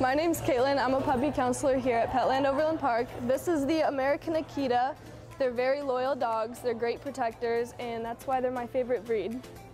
My name's Caitlin. I'm a puppy counselor here at Petland Overland Park. This is the American Akita. They're very loyal dogs. They're great protectors, and that's why they're my favorite breed.